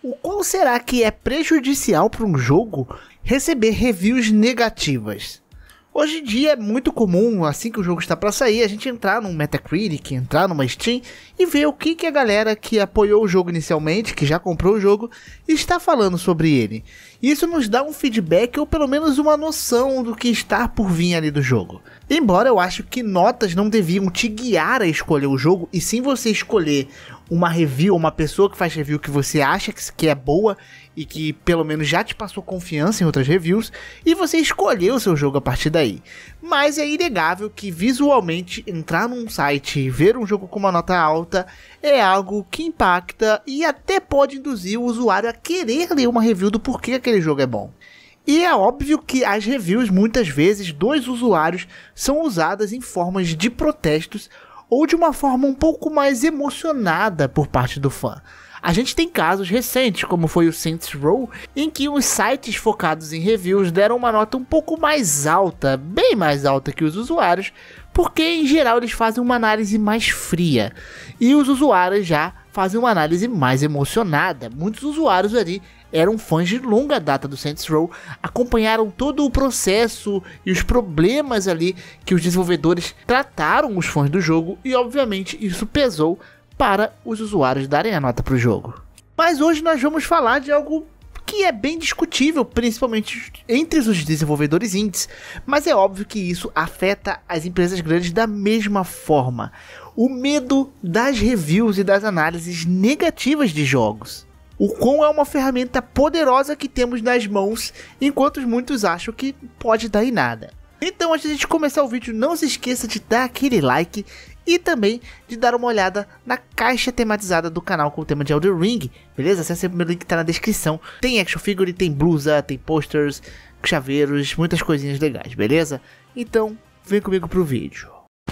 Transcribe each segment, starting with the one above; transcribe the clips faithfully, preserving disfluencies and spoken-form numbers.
O qual será que é prejudicial para um jogo receber reviews negativas? Hoje em dia é muito comum, assim que o jogo está para sair, a gente entrar num Metacritic, entrar numa Steam e ver o que, que a galera que apoiou o jogo inicialmente, que já comprou o jogo, está falando sobre ele. Isso nos dá um feedback ou pelo menos uma noção do que está por vir ali do jogo. Embora eu acho que notas não deviam te guiar a escolher o jogo, e sim você escolher uma review, uma pessoa que faz review que você acha que é boa e que pelo menos já te passou confiança em outras reviews, e você escolher o seu jogo a partir daí. Mas é inegável que visualmente entrar num site e ver um jogo com uma nota alta é algo que impacta e até pode induzir o usuário a querer ler uma review do porquê aquele jogo é bom. E é óbvio que as reviews muitas vezes dos usuários são usadas em formas de protestos ou de uma forma um pouco mais emocionada por parte do fã. A gente tem casos recentes, como foi o Saints Row, em que os sites focados em reviews deram uma nota um pouco mais alta, bem mais alta que os usuários, porque em geral eles fazem uma análise mais fria, e os usuários já fazem uma análise mais emocionada. Muitos usuários ali eram fãs de longa data do Saints Row, acompanharam todo o processo e os problemas ali que os desenvolvedores trataram os fãs do jogo, e obviamente isso pesou para os usuários darem a nota para o jogo. Mas hoje nós vamos falar de algo que é bem discutível, principalmente entre os desenvolvedores indies, mas é óbvio que isso afeta as empresas grandes da mesma forma: o medo das reviews e das análises negativas de jogos. O quão é uma ferramenta poderosa que temos nas mãos, enquanto muitos acham que pode dar em nada. Então, antes de a gente começar o vídeo, não se esqueça de dar aquele like e também de dar uma olhada na caixa tematizada do canal com o tema de Elden Ring, beleza? Acesse o meu link que tá na descrição. Tem action figure, tem blusa, tem posters, chaveiros, muitas coisinhas legais, beleza? Então, vem comigo pro vídeo.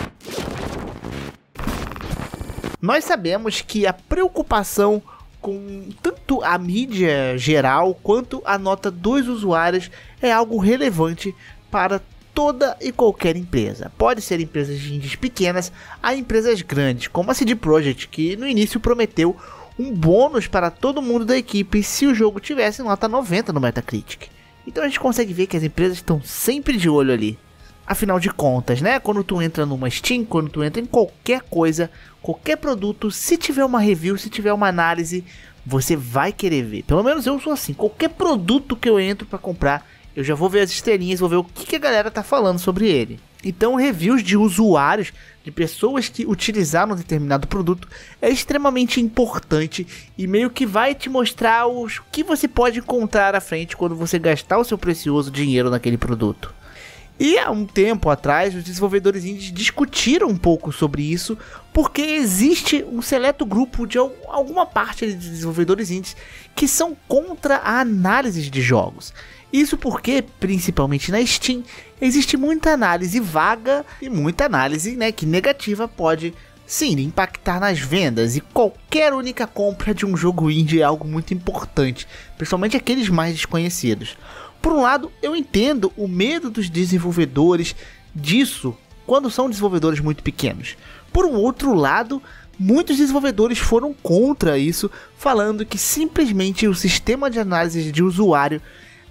Nós sabemos que a preocupação com tanto a mídia geral quanto a nota dos usuários é algo relevante para toda e qualquer empresa. Pode ser empresas indies pequenas a empresas grandes, como a C D Projekt, que no início prometeu um bônus para todo mundo da equipe se o jogo tivesse nota noventa no Metacritic. Então a gente consegue ver que as empresas estão sempre de olho ali. Afinal de contas, né? Quando tu entra numa Steam, quando tu entra em qualquer coisa, qualquer produto, se tiver uma review, se tiver uma análise, você vai querer ver. Pelo menos eu sou assim. Qualquer produto que eu entro para comprar, eu já vou ver as estrelinhas, vou ver o que, que a galera tá falando sobre ele. Então, reviews de usuários, de pessoas que utilizaram um determinado produto, é extremamente importante e meio que vai te mostrar o que você pode encontrar à frente quando você gastar o seu precioso dinheiro naquele produto. E há um tempo atrás, os desenvolvedores indies discutiram um pouco sobre isso, porque existe um seleto grupo de alguma parte de desenvolvedores indies que são contra a análise de jogos. Isso porque, principalmente na Steam, existe muita análise vaga e muita análise, né, que negativa pode sim impactar nas vendas, e qualquer única compra de um jogo indie é algo muito importante, principalmente aqueles mais desconhecidos. Por um lado, eu entendo o medo dos desenvolvedores disso quando são desenvolvedores muito pequenos. Por um outro lado, muitos desenvolvedores foram contra isso, falando que simplesmente o sistema de análise de usuário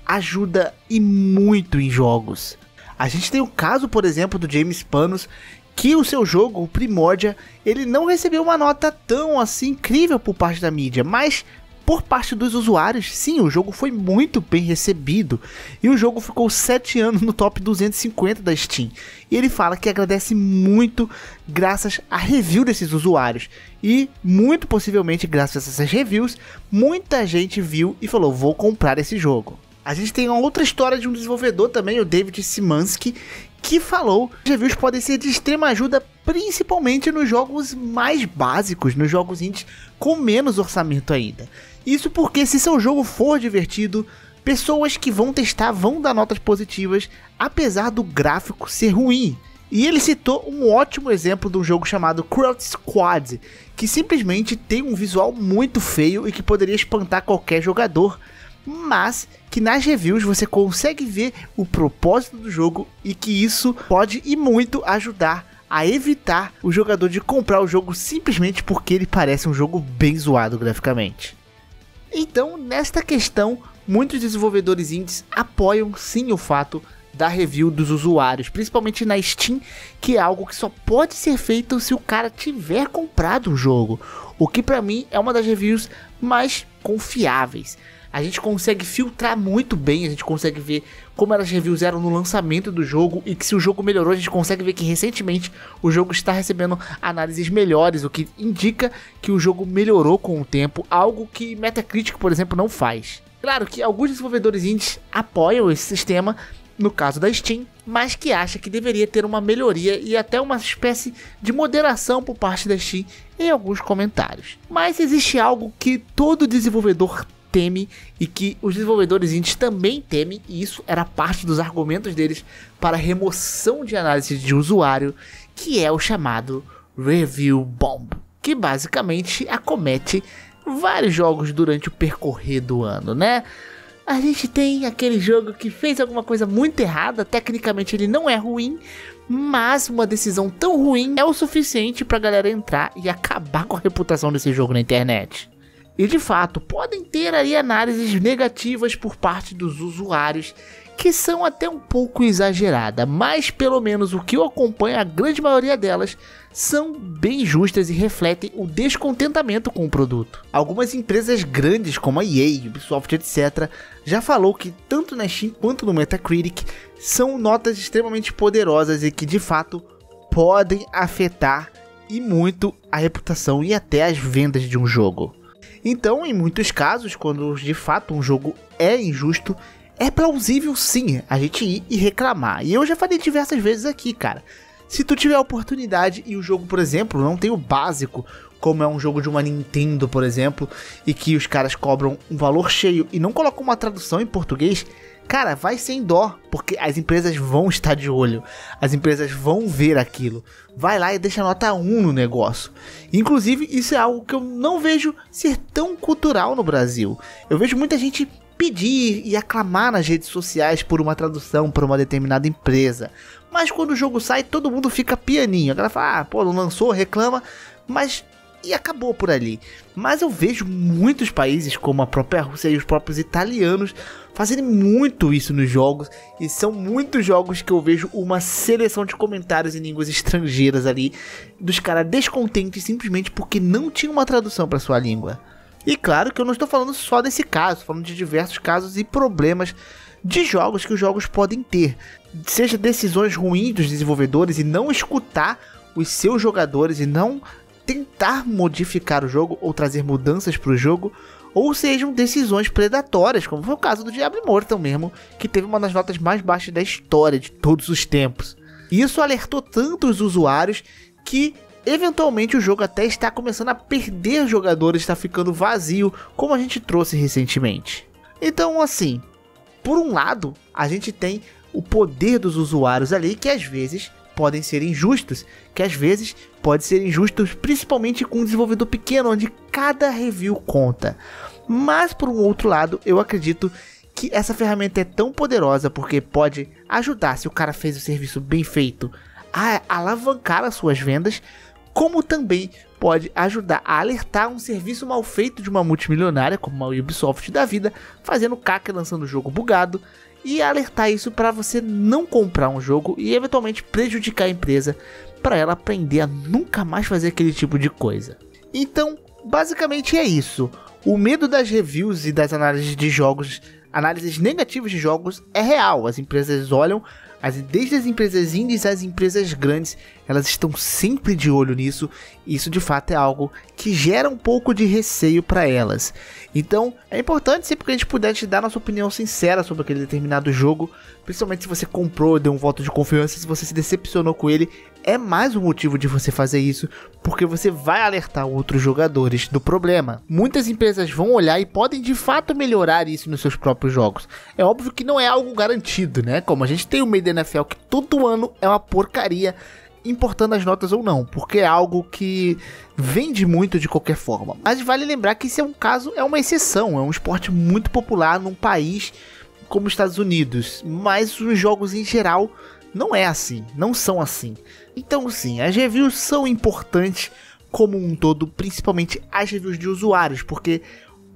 ajuda e muito em jogos. A gente tem o caso, por exemplo, do James Panos, que o seu jogo, o Primordia, ele não recebeu uma nota tão assim incrível por parte da mídia, mas por parte dos usuários, sim, o jogo foi muito bem recebido, e o jogo ficou sete anos no top duzentos e cinquenta da Steam, e ele fala que agradece muito graças a review desses usuários, e muito possivelmente graças a essas reviews, muita gente viu e falou, vou comprar esse jogo. A gente tem uma outra história de um desenvolvedor também, o David Simansky, que falou que reviews podem ser de extrema ajuda, principalmente nos jogos mais básicos, nos jogos indies com menos orçamento ainda. Isso porque se seu jogo for divertido, pessoas que vão testar vão dar notas positivas, apesar do gráfico ser ruim. E ele citou um ótimo exemplo de um jogo chamado Cruel Squad, que simplesmente tem um visual muito feio e que poderia espantar qualquer jogador, mas que nas reviews você consegue ver o propósito do jogo e que isso pode e muito ajudar a evitar o jogador de comprar o jogo simplesmente porque ele parece um jogo bem zoado graficamente. Então, nesta questão, muitos desenvolvedores indies apoiam sim o fato da review dos usuários, principalmente na Steam, que é algo que só pode ser feito se o cara tiver comprado o jogo, o que pra mim é uma das reviews mais confiáveis. A gente consegue filtrar muito bem, a gente consegue ver como as reviews eram no lançamento do jogo e que se o jogo melhorou, a gente consegue ver que recentemente o jogo está recebendo análises melhores, o que indica que o jogo melhorou com o tempo, algo que Metacritic, por exemplo, não faz. Claro que alguns desenvolvedores indies apoiam esse sistema, no caso da Steam, mas que acha que deveria ter uma melhoria e até uma espécie de moderação por parte da Steam em alguns comentários. Mas existe algo que todo desenvolvedor teme e que os desenvolvedores indies também temem, e isso era parte dos argumentos deles para a remoção de análise de usuário, que é o chamado Review Bomb, que basicamente acomete vários jogos durante o percorrer do ano, né? A gente tem aquele jogo que fez alguma coisa muito errada, tecnicamente ele não é ruim, mas uma decisão tão ruim é o suficiente pra galera entrar e acabar com a reputação desse jogo na internet. E de fato, podem ter aí análises negativas por parte dos usuários, que são até um pouco exageradas, mas pelo menos o que eu acompanho, a grande maioria delas, são bem justas e refletem o descontentamento com o produto. Algumas empresas grandes como a E A, Ubisoft, etcétera, já falou que tanto na Steam quanto no Metacritic são notas extremamente poderosas e que de fato podem afetar e muito a reputação e até as vendas de um jogo. Então, em muitos casos, quando de fato um jogo é injusto, é plausível sim a gente ir e reclamar. E eu já falei diversas vezes aqui, cara. Se tu tiver a oportunidade e o jogo, por exemplo, não tem o básico, como é um jogo de uma Nintendo, por exemplo, e que os caras cobram um valor cheio e não colocam uma tradução em português, cara, vai sem dó, porque as empresas vão estar de olho, as empresas vão ver aquilo. Vai lá e deixa nota um no negócio. Inclusive, isso é algo que eu não vejo ser tão cultural no Brasil. Eu vejo muita gente pedir e aclamar nas redes sociais por uma tradução para uma determinada empresa. Mas quando o jogo sai, todo mundo fica pianinho. A galera fala, ah, pô, não lançou, reclama, mas... e acabou por ali. Mas eu vejo muitos países, como a própria Rússia e os próprios italianos, fazerem muito isso nos jogos. E são muitos jogos que eu vejo uma seleção de comentários em línguas estrangeiras ali, dos caras descontentes simplesmente porque não tinha uma tradução para sua língua. E claro que eu não estou falando só desse caso, estou falando de diversos casos e problemas de jogos que os jogos podem ter. Seja decisões ruins dos desenvolvedores e não escutar os seus jogadores e não tentar modificar o jogo ou trazer mudanças para o jogo, ou sejam decisões predatórias, como foi o caso do Diablo Immortal mesmo, que teve uma das notas mais baixas da história de todos os tempos. Isso alertou tanto os usuários que eventualmente o jogo até está começando a perder jogadores, está ficando vazio, como a gente trouxe recentemente. Então, assim, por um lado, a gente tem o poder dos usuários ali, que às vezes podem ser injustos, que às vezes pode ser injustos principalmente com um desenvolvedor pequeno, onde cada review conta. Mas por um outro lado, eu acredito que essa ferramenta é tão poderosa porque pode ajudar, se o cara fez o serviço bem feito, a alavancar as suas vendas, como também pode ajudar a alertar um serviço mal feito de uma multimilionária, como a Ubisoft da vida, fazendo caca e lançando o jogo bugado, e alertar isso para você não comprar um jogo e eventualmente prejudicar a empresa, para ela aprender a nunca mais fazer aquele tipo de coisa. Então, basicamente é isso. O medo das reviews e das análises de jogos, análises negativas de jogos, é real. As empresas olham, as, desde as empresas indies às empresas grandes, elas estão sempre de olho nisso. E isso de fato é algo que gera um pouco de receio para elas. Então é importante sempre que a gente puder te dar nossa opinião sincera sobre aquele determinado jogo, principalmente se você comprou, deu um voto de confiança, se você se decepcionou com ele, é mais um motivo de você fazer isso, porque você vai alertar outros jogadores do problema. Muitas empresas vão olhar e podem de fato melhorar isso nos seus próprios jogos. É óbvio que não é algo garantido, né? Como a gente tem o meio da N F L que todo ano é uma porcaria, importando as notas ou não, porque é algo que vende muito de qualquer forma. Mas vale lembrar que esse é um caso, é uma exceção, é um esporte muito popular num país como os Estados Unidos, mas os jogos em geral não é assim, não são assim. Então sim, as reviews são importantes como um todo, principalmente as reviews de usuários, porque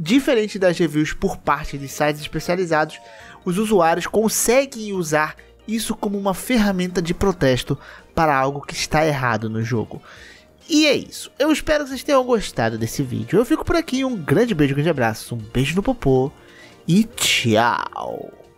Diferente das reviews por parte de sites especializados, os usuários conseguem usar isso como uma ferramenta de protesto para algo que está errado no jogo. E é isso, eu espero que vocês tenham gostado desse vídeo. Eu fico por aqui, um grande beijo, um grande abraço, um beijo no popô e tchau!